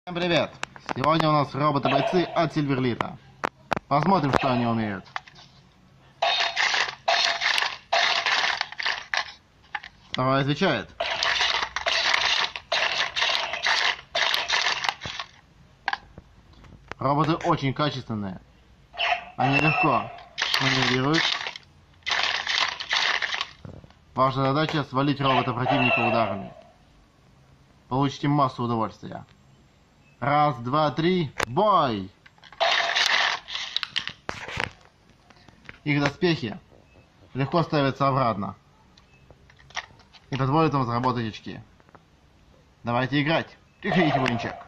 Всем привет! Сегодня у нас роботы-бойцы от Сильверлита. Посмотрим, что они умеют. Второй отвечает. Роботы очень качественные. Они легко маневрируют. Ваша задача свалить робота противника ударами. Получите массу удовольствия. Раз, два, три, бой! Их доспехи легко ставятся обратно. И позволят вам заработать очки. Давайте играть. Приходите в Винчек.